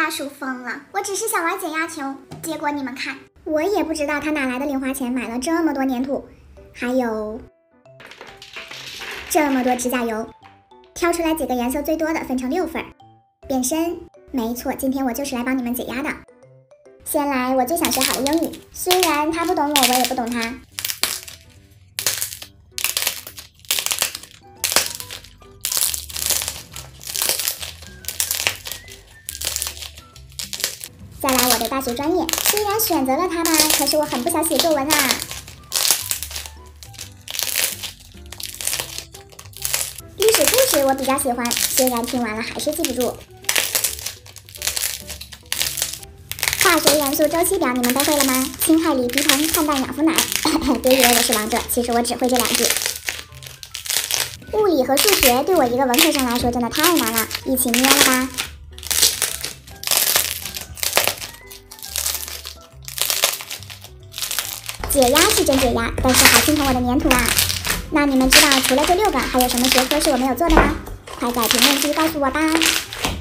大叔疯了，我只是想玩减压球，结果你们看，我也不知道他哪来的零花钱买了这么多粘土，还有这么多指甲油，挑出来几个颜色最多的分成6份。变身，没错，今天我就是来帮你们解压的。先来我最想学好的英语，虽然他不懂我，我也不懂他。再来我的大学专业，虽然选择了它吧，可是我很不想写作文啊。历史故事我比较喜欢，虽然听完了还是记不住。化学元素周期表你们都会了吗？氢氦锂铍硼碳氮氧氟氖。别以为我是王者，其实我只会这2句。物理和数学对我一个文科生来说真的太难了，一起捏了吧。解压是真解压，但是好心疼我的粘土啊！那你们知道除了这6个，还有什么学科是我没有做的吗？快在评论区告诉我吧！